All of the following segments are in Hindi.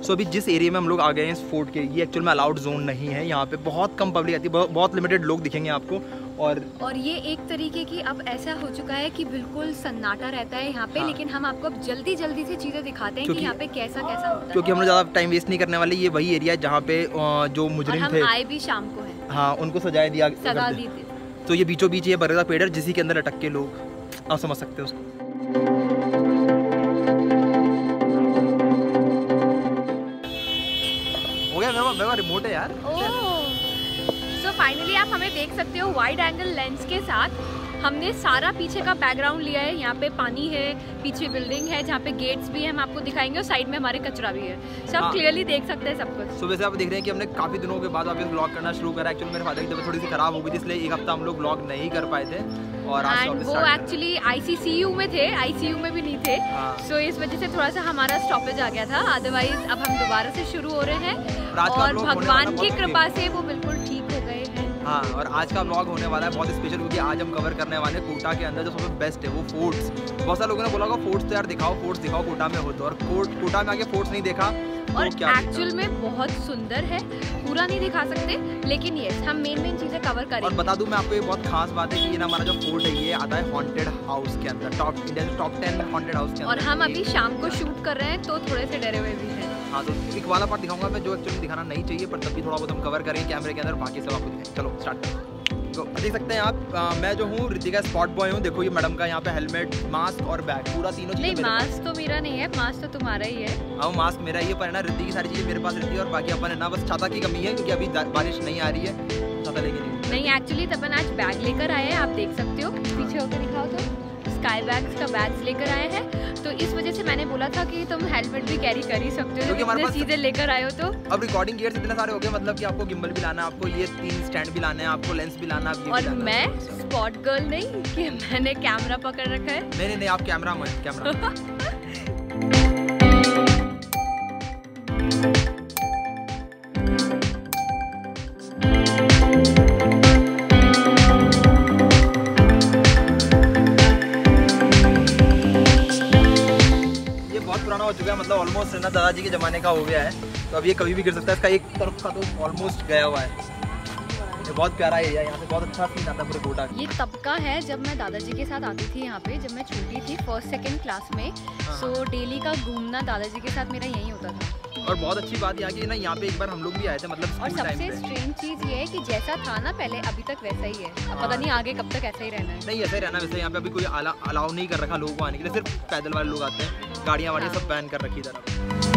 सो अभी जिस एरिया में हम लोग आ गए हैं इस फोर्ट के, ये एक्चुअल में अलाउड जोन नहीं है। यहाँ पे बहुत कम पब्लिक आती है, बहुत लिमिटेड लोग दिखेंगे आपको। और ये एक तरीके की अब ऐसा हो चुका है कि बिल्कुल सन्नाटा रहता है यहाँ पे। हाँ। लेकिन हम आपको अब जल्दी जल्दी से चीज़ें दिखाते हैं कि यहाँ पे कैसा कैसा होता है, क्योंकि हम लोग ज़्यादा टाइम वेस्ट नहीं करने वाले। ये वही एरिया है जहाँ पे जो मुजरिम थे, आए भी शाम को है, हाँ, उनको सजा दी थी। तो ये बीचों बीच ये बरगद का पेड़ है जिसी के अंदर अटक के लोग, आप समझ सकते हो उसको। हो गया मेरा रिमोट है यार। सो फाइनली आप हमें देख सकते हो वाइड एंगल लेंस के साथ। हमने सारा पीछे का बैकग्राउंड लिया है। यहाँ पे पानी है, पीछे बिल्डिंग है जहाँ पे गेट्स भी है, हम आपको दिखाएंगे, और साइड में हमारे कचरा भी है। सब क्लियरली देख सकते हैं सब कुछ। सो वैसे आप देख रहे हैं कि हमने काफ़ी दिनों के बाद वापस व्लॉग करना शुरू करा। एक्चुअली मेरे फादर की तबीयत थोड़ी सी खराब हो गई थी, इसलिए एक हफ्ता हम लोग व्लॉग नहीं कर पाए थे। और वो एक्चुअली ICCU में थे, ICU में भी नहीं थे। सो इस वजह से थोड़ा सा हमारा स्टॉपेज आ गया था। अदरवाइज अब हम दोबारा से शुरू हो रहे हैं और भगवान की कृपा से वो बिल्कुल ठीक हो गए हैं। हाँ, और आज का व्लॉग होने वाला है बहुत स्पेशल, क्योंकि आज हम कवर करने वाले हैं कोटा के अंदर जो सबसे बेस्ट है वो फोर्ट्स। बहुत सारे लोगों ने बोला होगा फोर्ट्स तो यार दिखाओ, फोर्ट्स दिखाओ कोटा में हो तो, और कोटा में आके फोर्ट्स नहीं देखा और एक्चुअल में बहुत सुंदर है। पूरा नहीं दिखा सकते लेकिन ये हम मेन चीजें कवर करेंगे। और बता दूं मैं आपको, ये बहुत खास बात है कि ये ना हमारा जो फोर्ट है ये आता है हॉन्टेड हाउस के अंदर, इंडिया के टॉप 10 हॉन्टेड हाउस के अंदर। और हम अभी शाम को शूट कर रहे हैं तो थोड़े से डरे हुए भी हैं। हाँ, तो एक वाला पार्ट दिखाऊंगा मैं जो एक्चुअली दिखाना नहीं चाहिए, पर तब भी थोड़ा बहुत हम कवर करेंगे कैमरे के अंदर, बाकी सब आपको दिखाएंगे। चलो स्टार्ट करें। तो देख सकते हैं आप, मैं जो हूँ रितिका स्पॉट बॉय हूँ। देखो ये मैडम का यहाँ पे हेलमेट, मास्क और बैग, पूरा तीनों चीजें। नहीं, मास्क तो मेरा नहीं है, मास्क तो तुम्हारा ही है। हाँ, मास्क मेरा ही है, पर है ना रिद्धि की सारी चीजें मेरे पास रहती है। और बाकी अपन है ना बस छाता की कमी है, क्योंकि अभी बारिश नहीं आ रही है, छाता लेके नहीं। एक्चुअली तपन आज बैग लेकर आए हैं, आप देख सकते हो। पीछे होकर दिखाओ तो स्काई बैग्स का बैग्स लेकर आए हैं। तो इस वजह से मैंने बोला था कि तुम हेलमेट भी कैरी कर ही सकते हो, क्योंकि चीजें लेकर आए हो तो। अब रिकॉर्डिंग गियर्स इतने सारे हो गए, मतलब कि आपको गिम्बल भी लाना है, आपको ये 3 स्टैंड भी लाना है, आपको लेंस भी लाना है। और मैं स्पॉट गर्ल नहीं कि मैंने कैमरा पकड़ रखा है। नहीं, आप कैमरा मैन, कैमरा हो चुका है, मतलब ऑलमोस्ट है ना दादाजी के ज़माने का हो गया है। तो अब ये कभी भी गिर सकता है। इसका एक तरफ का तो ऑलमोस्ट गया हुआ है। ये बहुत प्यारा एरिया है, यहाँ पे बहुत अच्छा सीन आता है पूरे कोटा। ये तब का है जब मैं दादाजी के साथ आती थी यहाँ पे, जब मैं छोटी थी, 1st-2nd क्लास में। सो डेली का घूमना दादाजी के साथ मेरा यही होता था। और बहुत अच्छी बात यहाँ की ना, यहाँ पे एक बार हम लोग भी आए थे, मतलब और सबसे स्ट्रेंज चीज़ ये है कि जैसा था ना पहले, अभी तक वैसा ही है। अब पता नहीं आगे कब तक ऐसा ही रहना है। नहीं, ऐसा ही रहना। वैसे यहाँ पे अभी कोई अलाउ नहीं कर रखा लोगों को आने के लिए, सिर्फ पैदल वाले लोग आते हैं। गाड़ियाँ वाड़ियाँ सब बैन कर रखी तरफ।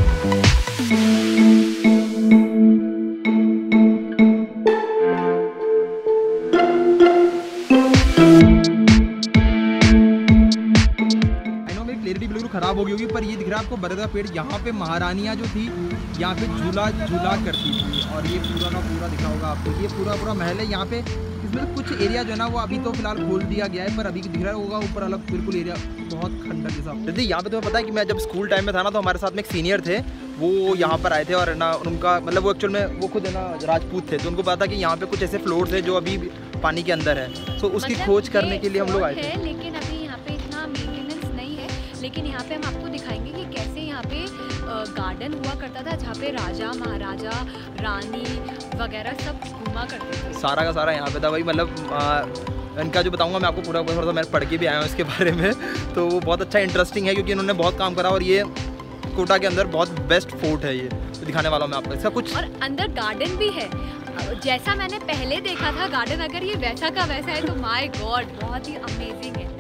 खराब हो गई होगी, पर ये दिख रहा है आपको बरगद का पेड़। यहाँ पे महारानियाँ जो थी यहाँ पे झूला करती थी। और ये पूरा का पूरा दिखा होगा आपको, ये पूरा महल है यहाँ पे। इसमें कुछ एरिया जो है ना वो अभी तो फिलहाल खोल दिया गया है, पर अभी दिख रहा होगा ऊपर अलग बिल्कुल एरिया बहुत खंडर जैसा। दीदी यहाँ पे तुम्हें पता है कि मैं जब स्कूल टाइम में था ना, तो हमारे साथ में एक सीनियर थे, वो यहाँ पर आए थे। और ना उनका मतलब वो एक्चुअल में वो खुद है ना राजपूत थे, तो उनको पता था कि यहाँ पे कुछ ऐसे फ्लोर्स है जो अभी पानी के अंदर है। तो उसकी खोज करने के लिए हम लोग आए थे। लेकिन अभी यहाँ पे इतना मेंटेनेंस नहीं है। लेकिन यहाँ पे हम आपको दिखाएंगे कि कैसे यहाँ पे गार्डन हुआ करता था, जहाँ पे राजा महाराजा रानी वगैरह सब घूमा करते थे। सारा का सारा यहाँ पे था भाई। मतलब इनका जो बताऊंगा मैं आपको पूरा थोड़ा सा, मैं पढ़ के भी आया हूँ इसके बारे में। तो वो बहुत अच्छा इंटरेस्टिंग है, क्योंकि इन्होंने बहुत काम करा। और ये कोटा के अंदर बहुत बेस्ट फोर्ट है, ये तो दिखाने वाला हूँ मैं आपको इसका कुछ। और अंदर गार्डन भी है, जैसा मैंने पहले देखा था गार्डन, अगर ये वैसा का वैसा है तो माय गॉड बहुत ही अमेजिंग है।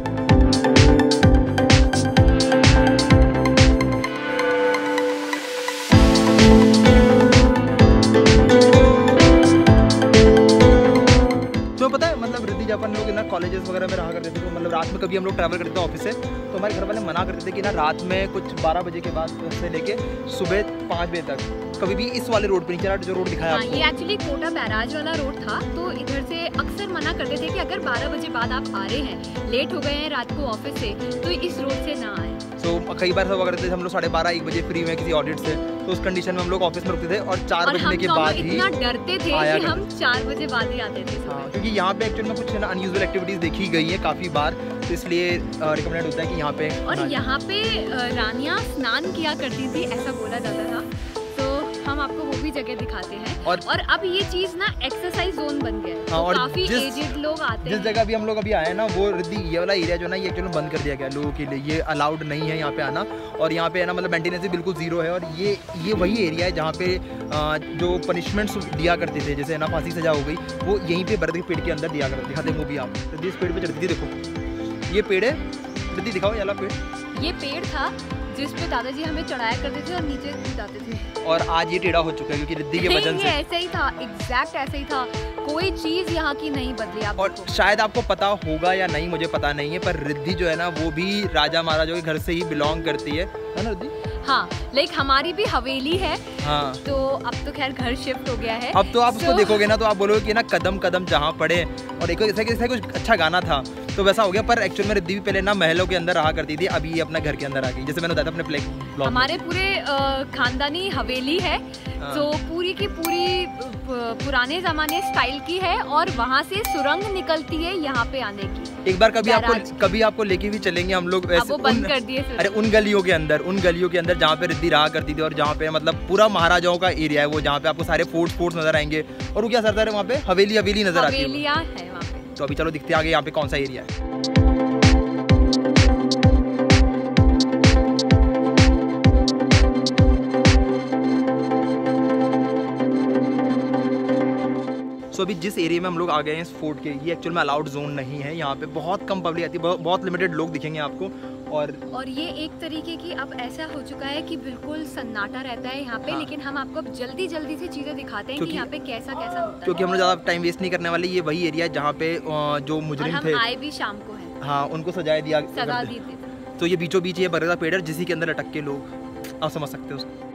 तो पता है मतलब रिद्धि जब अपन लोग ना कॉलेजेस वगैरह में रहा करते थे, तो मतलब रात में कभी हम लोग ट्रैवल करते थे ऑफिस से, तो हमारे घर वाले मना करते थे कि ना रात में कुछ 12 बजे के बाद से लेके सुबह 5 बजे तक कभी भी इस वाले रोड पे नहीं चला, जो रोड दिखाया आपको। ये एक्चुअली कोटा बैराज वाला रोड था, तो इधर से अक्सर मना करते थे कि अगर 12 बजे बाद आप आ रहे हैं, लेट हो गए हैं रात को ऑफिस से, तो इस रोड से ना आए। तो कई बार सब करते थे हम लोग 12:30-1 बजे फ्री हुए किसी ऑडिट से, तो उस कंडीशन में हम लोग ऑफिस में रुकते थे और 4 बजने के बाद ही इतना डरते थे कि हम 4 बजे बाद ही आते थे। हाँ, क्योंकि यहाँ पे एक्चुअली में कुछ ना अनयूजुअल एक्टिविटीज देखी गई है काफ़ी बार, तो इसलिए रिकमेंडेड होता है कि यहाँ पे। और यहाँ पे रानियाँ स्नान किया करती थी, ऐसा बोला जाता था। हम आपको वो भी जगह दिखाते हैं। और अब ये चीज ना एक्सरसाइज जोन बन गया है, और काफी एजेड लोग आते हैं। जिस जगह भी हम लोग अभी आए हैं ना, वो रिद्धि ये वाला एरिया जो ना ये एक्चुअली बंद कर दिया गया लोगों के लिए, ये अलाउड नहीं है यहाँ पे आना। और यहाँ पे है ना मतलब मेंटेनेंस भी बिल्कुल जीरो है। और ये वही एरिया है जहाँ पे जो पनिशमेंट्स दिया करते थे, जैसे ना फांसी सजा हो गई, वो यहीं पे बरगद के पेड़ के अंदर दिया करते। दिखाते हैं वो भी आप। रिद्धि इस पेड़ पे चढ़ती, देखो ये पेड़ है, रिद्धि दिखाओ ये वाला पेड़। ये पेड़ था जिस पे दादाजी हमें चढ़ाया करते थे और नीचे जाते थे। और आज ये टेढ़ा हो चुका है क्योंकि रिद्धि के वजन से। ऐसे ही था, एग्जैक्ट ऐसे ही था, कोई चीज यहाँ की नहीं बदली। आप और शायद आपको पता होगा या नहीं, मुझे पता नहीं है, पर रिद्धि जो है ना वो भी राजा महाराजाओं के घर से ही बिलोंग करती है ना रिद्धि? हाँ, लाइक हमारी भी हवेली है। हाँ, तो अब तो खैर घर शिफ्ट हो गया है। अब तो आप उसको देखोगे ना तो आप बोलोगे कि ना कदम कदम जहाँ पड़े। और एक ऐसा कुछ अच्छा गाना था तो वैसा हो गया। पर एक्चुअल में रिद्धि भी पहले ना महलों के अंदर रहा करती थी, अभी ये अपना घर के अंदर आ गई, जैसे मैंने बताया था अपने ब्लॉग। हमारे पूरे खानदानी हवेली है जो पूरी की पूरी पुराने जमाने स्टाइल की है और वहाँ से सुरंग निकलती है यहाँ पे आने की। एक बार कभी आपको लेके भी चलेंगे हम लोग वैसे। वो बंद कर दिए। अरे उन गलियों के अंदर जहाँ पे रिद्धि रहा करती थी और जहाँ पे मतलब पूरा महाराजाओं का एरिया है वो, जहाँ पे आपको सारे फोर्ट्स नजर आएंगे। और वो क्या सरदार है वहाँ पे, हवेली नजर आती है। हवेलियाँ है वहाँ पे। तो अभी चलो दिखते हैं आगे यहाँ पे कौन सा एरिया है। सो अभी जिस एरिया में हम लोग आ गए हैं इस फोर्ट के, ये एक्चुअल में अलाउड जोन नहीं है। यहाँ पे बहुत कम पब्लिक आती है, बहुत लिमिटेड लोग दिखेंगे आपको। और ये एक तरीके की अब ऐसा हो चुका है कि बिल्कुल सन्नाटा रहता है यहाँ पे। हाँ। लेकिन हम आपको अब जल्दी से चीजें दिखाते हैं कि यहाँ पे कैसा होता है, क्योंकि हम लोग ज्यादा टाइम वेस्ट नहीं करने वाले। ये वही एरिया है जहाँ पे जो मुजरिम थे, आए भी शाम को है। हाँ, उनको सजा दिया, सजा दी थी। तो ये बीचों बीच ये बरगद का पेड़ है जिसी के अंदर लटक के लोग, आप समझ सकते हो उसको।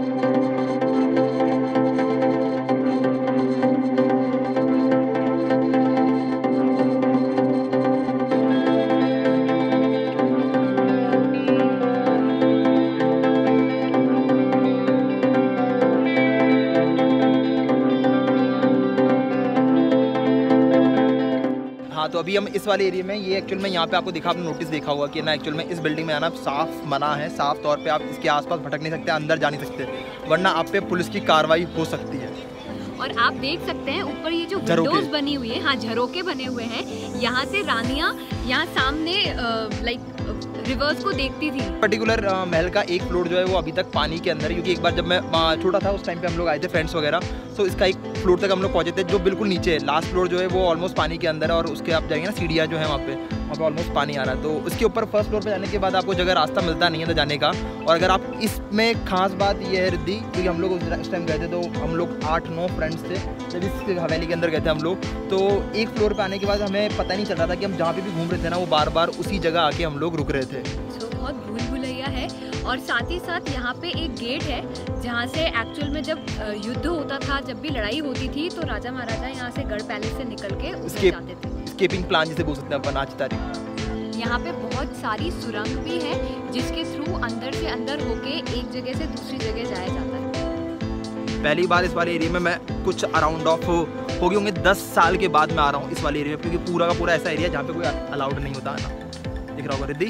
तो अभी हम इस वाले एरिया में, ये एक्चुअल में यहाँ पे आपको दिखा, आपने नोटिस देखा होगा कि ना एक्चुअल में इस बिल्डिंग में आना साफ मना है, साफ तौर पे आप इसके आसपास भटक नहीं सकते, अंदर जा नहीं सकते, वरना आप पे पुलिस की कार्रवाई हो सकती है। और आप देख सकते हैं ऊपर ये जो विंडोज बनी हुई है, हाँ झरोके बने हुए हैं, यहाँ से रानियाँ यहाँ सामने लाइक रिवर्स को देखती थी। पर्टिकुलर महल का एक फ्लोर जो है वो अभी तक पानी के अंदर है, क्योंकि एक बार जब मैं छोटा था उस टाइम पे हम लोग आए थे फ्रेंड्स वगैरह, तो इसका एक फ्लोर तक हम लोग पहुंचे थे जो बिल्कुल नीचे है। लास्ट फ्लोर जो है वो ऑलमोस्ट पानी के अंदर है और उसके आप जाएंगे ना सीढ़ियाँ जो है वहाँ पे ऑलमोस्ट पानी आ रहा है। तो उसके ऊपर फर्स्ट फ्लोर पे जाने के बाद आपको जगह रास्ता मिलता नहीं है तो जाने का। और अगर आप इसमें खास बात ये है रिद्धि, क्योंकि हम लोग उस टाइम गए थे तो हम लोग 8-9 फ्रेंड्स थे जब इस हवेली के अंदर गए थे हम लोग, तो एक फ्लोर पे आने के बाद हमें पता नहीं चल रहा था कि हम जहाँ पे भी घूम रहे थे ना वो बार बार उसी जगह आके हम लोग रुक रहे थे। बहुत भूल भुलैया है। और साथ ही साथ यहाँ पे एक गेट है जहाँ से एक्चुअल में जब युद्ध होता था, जब भी लड़ाई होती थी तो राजा महाराजा यहाँ से गढ़ पैलेस से निकल के उसे जाते थे। स्केपिंग प्लान जिसे बोल सकते हैं अपन आज की तारीख। यहाँ पे बहुत सारी सुरंग भी है जिसके थ्रू अंदर से अंदर होके एक जगह से दूसरी जगह जाया जाता है। पहली बार इस वाले एरिया में मैं कुछ अराउंड ऑफ हो गए होंगे 10 साल के बाद मैं आ रहा हूँ इस वाले एरिया में, क्योंकि पूरा का पूरा ऐसा एरिया जहाँ पे कोई अलाउड नहीं होता है ना। दिख रहा होगा रिद्धि,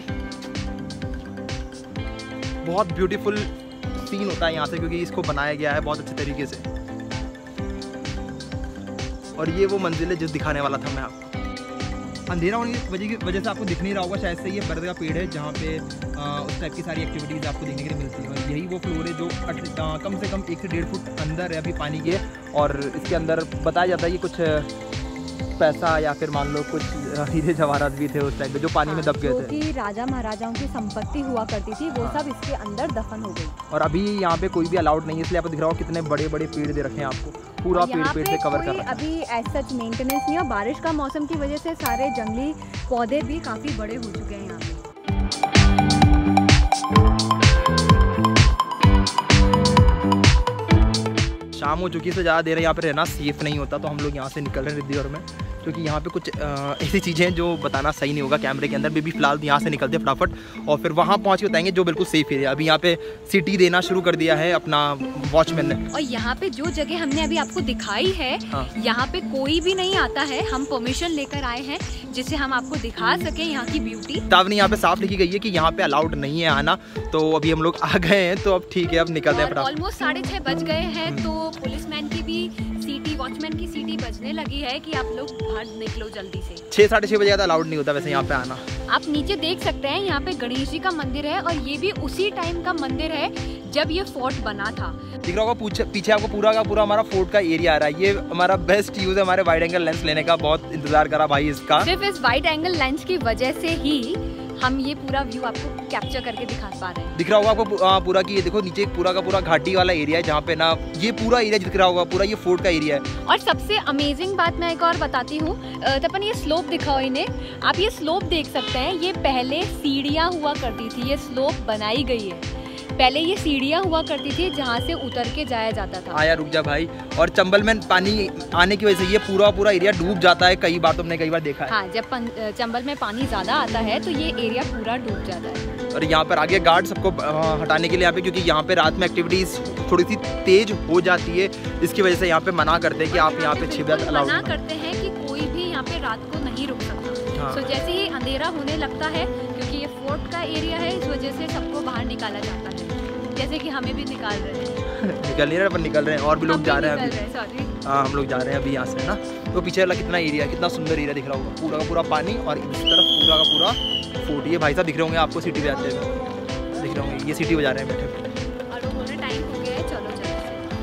बहुत ब्यूटीफुल सीन होता है यहाँ से क्योंकि इसको बनाया गया है बहुत अच्छे तरीके से। और ये वो मंजिल है जो दिखाने वाला था मैं आपको। अंधेरा होने की वजह से आपको दिख नहीं रहा होगा शायद से, ये बरगद का पेड़ है जहाँ पे उस टाइप की सारी एक्टिविटीज़ आपको देखने के लिए मिलती है। और यही वो फ्लोर है जो कम से कम 1 से 1.5 फुट अंदर है अभी पानी के। और इसके अंदर बताया जाता है कि कुछ पैसा या फिर मान लो कुछ हीरे जवाहरात भी थे उस टाइम पे जो पानी में दब गए थे, कि राजा महाराजाओं की संपत्ति हुआ करती थी, वो सब इसके अंदर दफन हो गई। और अभी यहाँ पे कोई भी अलाउड नहीं है, इसलिए आपको दिख रहा हो कितने बड़े बड़े पेड़ दे रखे हैं आपको, पूरा पेड़ से कवर कर रहा है। अभी एज सच मेंटेनेंस नहीं है, बारिश का मौसम की वजह से सारे जंगली पौधे भी काफी बड़े हो चुके हैं यहाँ पे। शाम हो चुकी है तो ज़्यादा देर यहाँ पे रहना सेफ नहीं होता, तो हम लोग यहाँ से निकल रहे हैं रिद्धि और मैं, क्योंकि यहाँ पे कुछ ऐसी चीज़ें हैं जो बताना सही नहीं होगा कैमरे के अंदर। भी फिलहाल यहाँ से निकलते हैं फटाफट और फिर वहाँ पहुँच के बताएंगे जो बिल्कुल सेफ एरिया। अभी यहाँ पे सिटी देना शुरू कर दिया है अपना वॉचमैन ने। और यहाँ पे जो जगह हमने अभी आपको दिखाई है, हाँ। यहाँ पे कोई भी नहीं आता है, हम परमिशन लेकर आए हैं। जिससे हम आपको दिखा सकें यहाँ की ब्यूटी। चेतावनी यहाँ पे साफ लिखी गई है कि यहाँ पे अलाउड नहीं है आना, तो अभी हम लोग आ गए हैं, तो अब ठीक है, अब निकलते हैं। ऑलमोस्ट 6:30 बज गए हैं, तो पुलिसमैन की भी सीटी, वॉचमैन की सीटी बजने लगी है कि आप लोग बाहर निकलो जल्दी से। 6 साढ़े 6 बजे ज़्यादा अलाउड नहीं होता वैसे यहाँ पे आना। आप नीचे देख सकते हैं यहाँ पे गणेश जी का मंदिर है, और ये भी उसी टाइम का मंदिर है जब ये फोर्ट बना था। दिख रहा होगा पीछे आपको पूरा का पूरा हमारा फोर्ट का एरिया आ रहा है। ये हमारा बेस्ट यूज है हमारे वाइड एंगल लेंस लेने का, बहुत इंतजार करा भाई इसका। सिर्फ इस वाइड एंगल लेंस की वजह से ही हम ये पूरा व्यू आपको कैप्चर करके दिखा पा रहे हैं। दिख रहा होगा आपको पूरा की, ये देखो नीचे पूरा का पूरा घाटी वाला एरिया है, जहाँ पे ना ये पूरा एरिया दिख रहा होगा, पूरा ये फोर्ट का एरिया है। और सबसे अमेजिंग बात मैं एक और बताती हूँ, तपन ये स्लोप दिखाओ इन्हें, आप ये स्लोप देख सकते हैं, ये पहले सीढ़ियाँ हुआ करती थी, ये स्लोप बनाई गई है। पहले ये सीढ़ियाँ हुआ करती थी जहाँ से उतर के जाया जाता था। आया रुक जा भाई। और चंबल में पानी आने की वजह से ये पूरा एरिया डूब जाता है, कई बार तुमने कई बार देखा है। हाँ, जब चंबल में पानी ज़्यादा आता है तो ये एरिया पूरा डूब जाता है। और यहाँ पर आगे गार्ड सबको हटाने के लिए यहाँ पे, क्योंकि यहाँ पे रात में एक्टिविटीज थोड़ी सी तेज हो जाती है, इसकी वजह से यहाँ पे मना करते हैं कि आप यहाँ पे 6 बजे अलाउड मना करते हैं कि कोई भी यहाँ पे रात को नहीं रुक सकता। हाँ। तो जैसे ही अंधेरा होने लगता है, क्योंकि ये फोर्ट का एरिया है, इस वजह से सबको बाहर निकाला जाता है, जैसे कि हमें भी निकाल रहे हैं। निकल नहीं रहे, पर निकल रहे हैं, और भी लोग जा रहे हैं अभी। सॉरी, हाँ, हम लोग जा रहे हैं अभी यहाँ से ना। तो पीछे वाला कितना एरिया, कितना सुंदर एरिया दिख रहा होगा, पूरा का पूरा पानी, और इस तरफ पूरा का पूरा फोर्ट। ये भाई साहब दिख रहे होंगे आपको सिटी बजाते हुए, दिख रहे होंगे, ये सिटी बजा रहे हैं बैठे। और उन्होंने टाइम हो गया है, चलो चलो।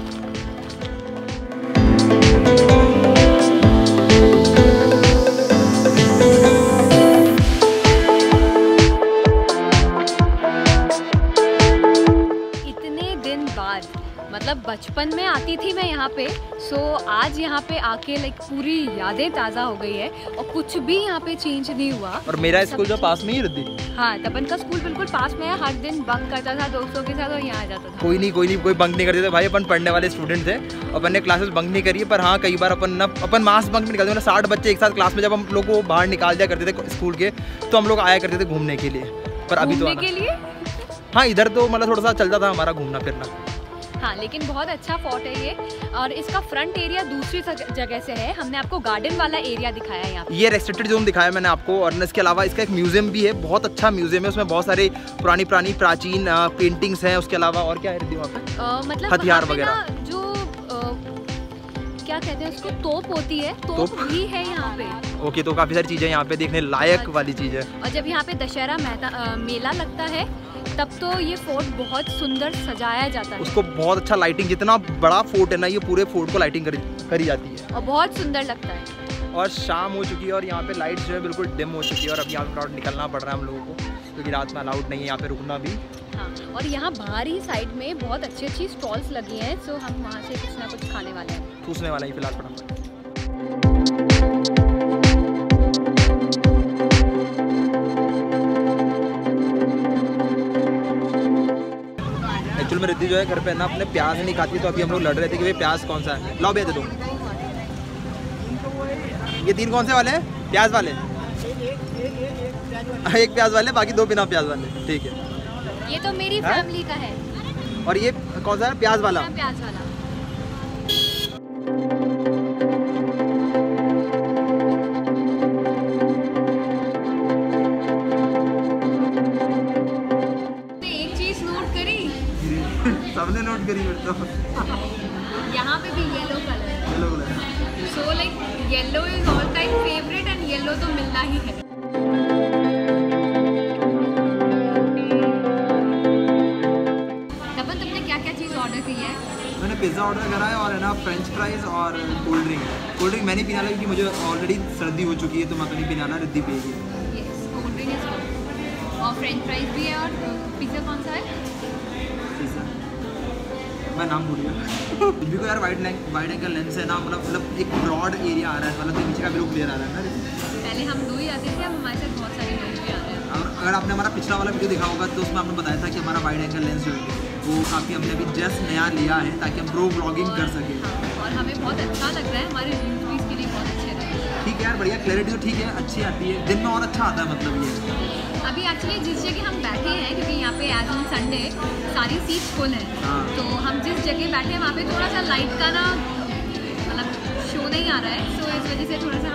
मतलब बचपन में आती थी मैं यहाँ पे, सो आज यहाँ पे आके लाइक पूरी यादें ताज़ा हो गई है, और कुछ भी यहाँ पे चेंज नहीं हुआ। और मेरा स्कूल जो पास में ही रद्दी। हाँ, तपन का स्कूल बिल्कुल पास में है, हर दिन बंक करता था दोस्तों के साथ और यहाँ आ जाता था। कोई नहीं कोई बंक नहीं करते थे भाई, अपन पढ़ने वाले स्टूडेंट थे, अपन ने क्लासेस बंक नहीं करी है। पर हाँ, कई बार अपन मास बंक भी निकालते थे। 60 बच्चे एक साथ क्लास में जब हम लोग को बाहर निकाल दिया करते थे स्कूल के, तो हम लोग आया करते थे घूमने के लिए। पर अभी तो के लिए हाँ, इधर तो मतलब थोड़ा सा चलता था हमारा घूमना फिरना। हाँ, लेकिन बहुत अच्छा फोर्ट है ये, और इसका फ्रंट एरिया दूसरी जगह से है। हमने आपको गार्डन वाला एरिया दिखाया है यहाँ पे। ये रेस्ट्रिक्टेड जोन दिखाया मैंने आपको, और इसके अलावा इसका एक म्यूजियम भी है, बहुत अच्छा म्यूजियम है, उसमें बहुत सारे पुरानी प्राचीन पेंटिंग्स हैं। उसके अलावा और क्या है वहाँ पे? मतलब हथियार वगैरह, जो क्या कहते हैं उसको, तोप होती है, तोप भी है यहाँ पे। ओके, तो काफी सारी चीजें यहाँ पे देखने लायक वाली चीज है। और जब यहाँ पे दशहरा मेला लगता है, तब तो ये फोर्ट बहुत सुंदर सजाया जाता है। उसको बहुत अच्छा लाइटिंग, जितना बड़ा फोर्ट है ना, ये पूरे फोर्ट को लाइटिंग करी जाती है, और बहुत सुंदर लगता है। और शाम हो चुकी है, और यहाँ पे लाइट जो है बिल्कुल डिम हो चुकी है, और अब यहाँ पे निकलना पड़ रहा है हम लोगों को, क्योंकि रात में अलाउड नहीं है यहाँ पे रुकना भी। हाँ, और यहाँ बाहरी साइड में बहुत अच्छी स्टॉल्स लगी हैं, सो हम वहाँ से कुछ ना कुछ खाने वाले हैं, ठूसने वाला ही फिलहाल फटाफट। एक्चुअली में रिद्धि जो है घर पे ना अपने प्याज नहीं खाती, तो अभी हम लोग लड़ रहे थे कि भाई प्याज कौन सा है, लाओ भैया दे दो। ये 3 कौन से वाले हैं? प्याज वाले। एक प्याज वाले, बाकी 2 बिना प्याज वाले। ठीक है, ये तो मेरी फैमिली का है। और ये कौन सा है? प्याज वाला। प्याज वाला। एक चीज नोट करी, सबने नोट करी तो। यहाँ पे भी yellow colour, so like yellow is all time favourite, and yellow तो मिलना ही है। तपन, तुमने क्या क्या चीज़ ऑर्डर की है? मैंने पिज़्ज़ा ऑर्डर करा है, और है ना फ्रेंच फ्राइज और कोल्ड ड्रिंक। कोल्ड ड्रिंक मैंने पीना क्योंकि मुझे ऑलरेडी सर्दी हो चुकी है, तो मैं तो नहीं पीना, रिद्धि पिएगी। Yes, cold drink is good, और फ्रेंच फ्राइज भी है। और पिज़्ज़ा कौन सा है? पिज़्ज़ा मैं नाम भूल गया। भी को यार वाइड एंगल लेंस है ना, मतलब एक ब्रॉड एरिया आ रहा है, मतलब नीचे का भी क्लियर आ रहा है ना। पहले हम 2 ही आते थे, अब हमारे साथ बहुत सारे लोग भी आ रहे हैं। और अगर आपने हमारा पिछला वाला वीडियो देखा होगा, तो उसमें आपने बताया था कि हमारा वाइड एंगल लेंस जो है वो काफ़ी हमने अभी जस्ट नया लिया है, ताकि हम प्रो व्लॉगिंग कर सकें। हाँ, और हमें बहुत अच्छा लग रहा है, हमारे व्यूज़ भी इसके लिए बहुत अच्छे रहे। ठीक है यार, बढ़िया क्लैरिटी तो ठीक है, अच्छी आती है, दिन में और अच्छा आता है मतलब ये। अभी एक्चुअली जिस जगह हम बैठे हैं, क्योंकि यहाँ पे एज ऑन संडे सारी सीट्स फुल हैं, तो हम जिस जगह बैठे हैं वहाँ पे थोड़ा सा लाइट का ना मतलब शो नहीं आ रहा है, सो इस वजह से थोड़ा सा हम लोग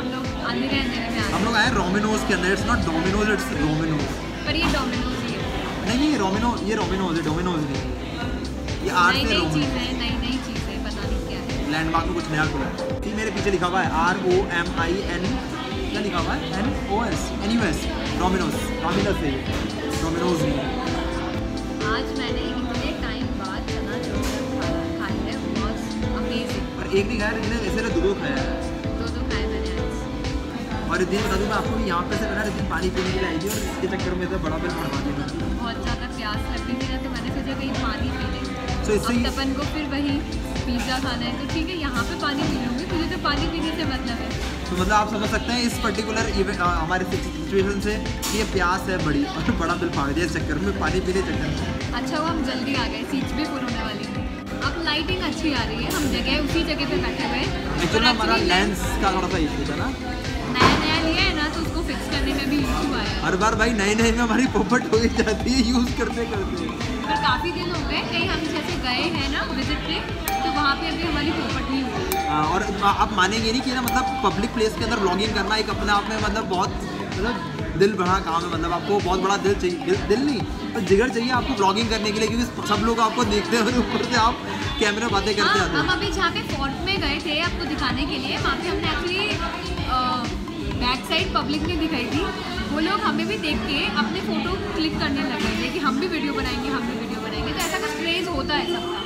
अंधेरे अंधेरे में हम लोग आए रोमिनोज के अंदर। It's not Domino's, it's Romino's. पर ये डोमिनोज ही है। नहीं ये रोमिनोज है, डोमिनोज नहीं। ये आर से नई चीज़ है, नई चीज़ है, पता नहीं क्या है। लैंडमार्क में कुछ नया खुला है। ये मेरे पीछे लिखा हुआ है ROMIN, क्या लिखा हुआ है NOS, NUS, डोमिनोज। डोमिनोज है ये, डोमिनोज नहीं। आज मैंने इतने टाइम बाद चना चोर खाई है, बहुत अमेजिंग। और एक नहीं खाया, लेकिन वैसे तो दो खाया है। दो खाए मैंने आज। और रिद्धि बता दूँ मैं आपको, यहाँ पे से मैंने रिद्धि पानी पीने के लिए आई थी और इसके चक्कर में तो बड़ा बिल बढ़वा दिया। बहुत ज़्यादा प्यास लग रही थी ना, तो मैंने सोचा कहीं पानी पी लें। तो इससे अब तपन को फिर वही पिज़्ज़ा खाना है, तो ठीक है यहाँ पे पानी पी लूँगी, तुझे तो पानी पीने से मतलब है। तो मतलब आप समझ सकते हैं इस पर्टिकुलर हमारे सिचुएशन से कि ये प्यास है बड़ी और बड़ा बिल फाड़ दिया इस चक्कर में, पानी पीने चक्कर में। अच्छा वो हम जल्दी आ गए, सीट्स भी फुल होने वाली थी। अब लाइटिंग अच्छी आ रही है, हम जगह उसी जगह पे बैठे हुए हैं। एक्चुअली हमारा लेंस का थोड़ा सा इशू था ना, नया लिया है ना, तो उसको फिक्स करने में भी इशू आया। हर बार भाई नए में हमारी पोपट हो ही जाती है यूज़ करते करते। पर काफ़ी दिन हो गए, कहीं हम जैसे गए हैं ना विजिट पे, तो वहाँ पे अभी हमारी पोपट नहीं हुई। और आप मानेंगे नहीं कि ना मतलब पब्लिक प्लेस के अंदर व्लॉगिंग करना एक अपने आप में मतलब बहुत मतलब दिल भरा काम है। मतलब आपको बहुत बड़ा दिल चाहिए, दिल नहीं तो जिगर चाहिए आपको व्लॉगिंग करने के लिए, क्योंकि सब लोग आपको देखते हैं और ऊपर से आप कैमरा बातें करते आते हैं। हम अभी जहाँ पे फोर्ट में गए थे आपको दिखाने के लिए, वहाँ पे हमने एक्चुअली बैक साइड पब्लिक ने दिखाई थी। वो लोग हमें भी देख के अपने फ़ोटो क्लिक करने लगे थे कि हम भी वीडियो बनाएंगे, हम भी वीडियो बनाएंगे। तो ऐसा कुछ क्रेज़ होता है सबका।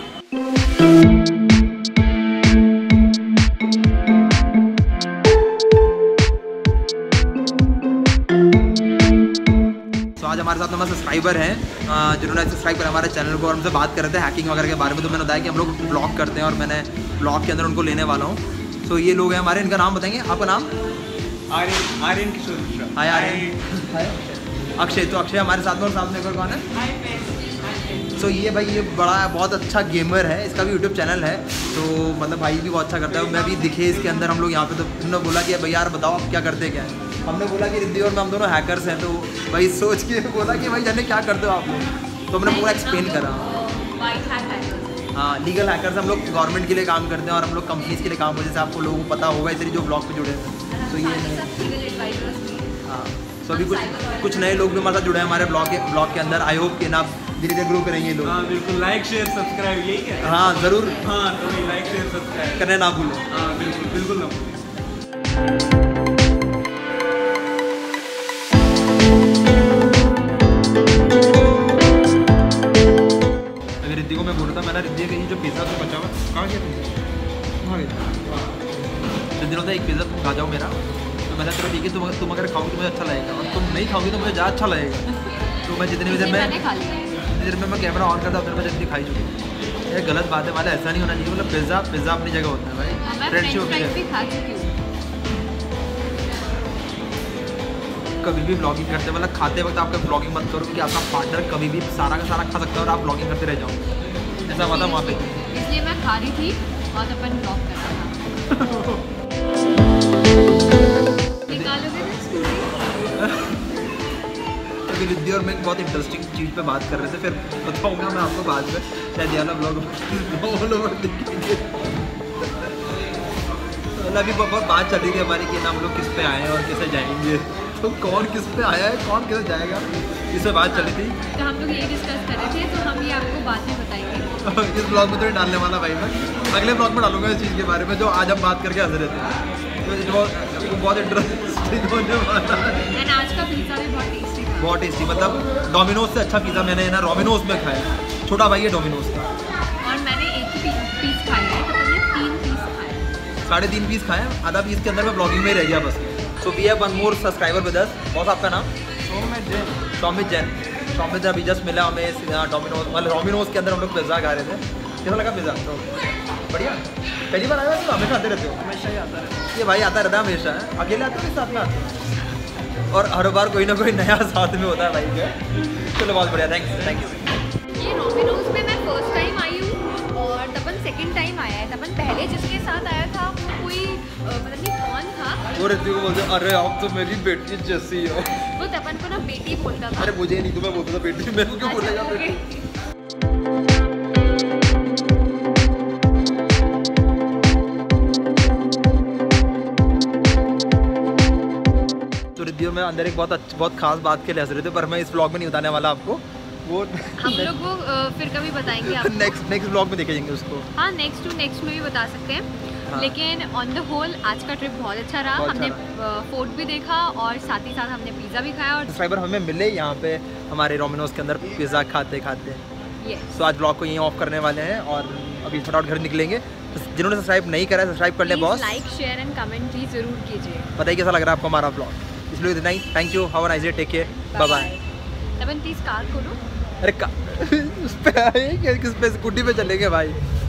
आज हमारे साथ हमारे सब्सक्राइबर हैं जिन्होंने सब्सक्राइब करा हमारे चैनल को और हमसे बात कर रहे थे हैकिंग वगैरह के बारे में। तो मैंने बताया कि हम लोग ब्लॉग करते हैं और मैंने ब्लॉग के अंदर उनको लेने वाला हूँ। तो ये लोग हैं हमारे, इनका नाम बताएंगे। आपका नाम? आर्यन किशोर मिश्रा। हाय आर्यन। अक्षय। तो अक्षय हमारे साथ में, और सामने कौन है? तो ये भाई ये बड़ा बहुत अच्छा गेमर है, इसका भी यूट्यूब चैनल है। तो मतलब भाई भी बहुत अच्छा करता है। मैं भी दिखे इसके अंदर हम लोग यहाँ पे, तो उन्होंने बोला कि भाई यार बताओ आप क्या करते क्या है। हमने बोला कि रिद्धि और मैं हम दोनों हैकर्स हैं। तो भाई सोच के बोला कि भाई जाने क्या करते हो आप लोग। तो हमने पूरा एक्सप्लेन करा। हाँ लीगल हैकर्स हम लोग गवर्नमेंट के लिए काम करते हैं और हम लोग कंपनीज के लिए काम हो, जैसे आपको लोगों को पता होगा इसलिए जो ब्लॉग पे जुड़े हैं। तो ये हाँ, तो अभी कुछ नए लोग भी हमारे साथ जुड़े हैं हमारे ब्लॉग के अंदर। आई होप कि ना धीरे धीरे ग्रो करेंगे लोग। हाँ बिल्कुल, लाइक शेयर सब्सक्राइब यही है। हाँ ज़रूर। हाँ तो लाइक शेयर सब्सक्राइब करने ना भूलें। हाँ बिल्कुल बिल्कुल ना भूलें। अगर रिद्धि को मैं बोल रहा था, मैंने रिद्धि का ये जो पिज़्ज़ा तो बचा हुआ कहाँ गया पिज़्ज़ा? कहाँ गया? रिद्धि ने एक पिज़्ज़ा तुम खा जाओ मेरा। तो मैंने चलो ठीक है, तुम अगर खाओगी तो मुझे अच्छा लगेगा, और तुम नहीं खाओगी तो मुझे ज़्यादा अच्छा लगेगा। तो मैं जितनी देर में मैं कैमरा ऑन करता हूँ उतनी जल्दी खाई चुकी। ये गलत बात है, वाला ऐसा नहीं होना चाहिए। मतलब पिज़्ज़ा अपनी जगह होता है भाई, फ्रेंडशिप अपनी जगह। कभी भी ब्लॉगिंग करते मतलब खाते वक्त आपका ब्लॉगिंग मत करो, क्योंकि आपका पार्टनर कभी भी सारा का सारा खा सकता है और आप ब्लॉगिंग करते रह जाओ। ऐसा हुआ था वहाँ पे। इसलिए मैं खा रही थी और अपन ब्लॉग कर रहा था। निकालोगे ना स्टोरी? अभी रिद्धि और मैं बहुत इंटरेस्टिंग चीज़ पे बात कर रहे थे, फिर बताऊँगा मैं आपको बाद में, शायद यार ब्लॉग ऑल ओवर देखेंगे। अभी बहुत बात चल रही थी हमारी कि ना हम लोग किस पे आए हैं और कैसे जाएंगे। तो कौन किस पे आया है, कौन कैसे जाएगा, इससे बात चली थी। तो हम लोग ये डिस्कस कर रहे थे, तो हम ये आपको बाद में बताएंगे। इस ब्लॉग में तो नहीं डालने वाला भाई, मैं अगले ब्लॉग में डालूंगा इस चीज़ के बारे में जो आज हम बात करके हंस रहे थे। तो बहुत इंटरेस्टिंग होने वाला है। एंड आज का पिज़्ज़ा भी बहुत टेस्टी था। बहुत टेस्टी, मतलब डोमिनोज से अच्छा पिज़्ज़ा मैंने ना रोमिनोज में खाया। छोटा भाई है डोमिनोज का। और मैंने एक ही पीस खाया है, तो मैंने 3 पीस खाया। 3.5 पीस खाए, आधा पीस के अंदर मैं ब्लॉगिंग में रह गया बस। So we have one more subscriber with us. Boss आपका नाम? सौमित जैन। सौमित अभी जस्ट मिला हमें डोमिनोज, मतलब रोमिनोज के अंदर हम लोग पिज़्ज़ा खा रहे थे। कैसा लगा पिज़्ज़ा? तो बढ़िया। पहली बार आया हो तो हमेशा आते रहते हो? हमेशा ही आता रहता है। ये भाई आता रहता है हमेशा। अकेले आते हो कि साथ में आते हो? और हर बार कोई ना कोई नया साथ में होता है भाई का। चलो बहुत बढ़िया, थैंक यू। ये रोमिनोज में मैं फर्स्ट टाइम आई हूँ और तपन सेकंड टाइम आया है। तपन पहले जिसके साथ आया था वो कोई मतलब नहीं कौन था। वो रिद्धि को बोलते अरे आप तो मेरी बेटी जैसी हो। वो तपन को ना बेटी बोलता था। अरे मुझे नहीं, तुम्हें बोलता था बेटी, मेरे को क्यों बोलेगा बेटी? अंदर एक बहुत खास बात के लिए हंस रहे थे, पर मैं इस ब्लॉग में नहीं बताने वाला आपको, वो हम लोग वो फिर कभी बताएंगे आपको। नेक्स्ट ब्लॉग में देखेंगे उसको। हाँ, नेक्स्ट में भी बता सकते हैं। हाँ। लेकिन ऑन द होल आज का ट्रिप बहुत अच्छा रहा। हमने फोर्ट भी देखा और साथ ही साथ हमने पिज़्ज़ा भी खाया। और सब्सक्राइबर हमें मिले यहाँ पे हमारे डोमिनोज के अंदर पिज़्ज़ा खाते तो आज ब्लॉग को यहीं ऑफ करने वाले हैं और अभी फटाफट घर निकलेंगे। तो जिन्होंने सब्सक्राइब नहीं करा है सब्सक्राइब कर ले boss. Like share and comment भी जरूर कीजिए। बताइए कैसा लग रहा है आपको हमारा ब्लॉग। इसलिए इतना ही, thank you, have a nice day, take care, bye bye. तबन प्लीज कार खोलो। अरे उस पे किस पे स्कूटी पे चलेंगे भाई।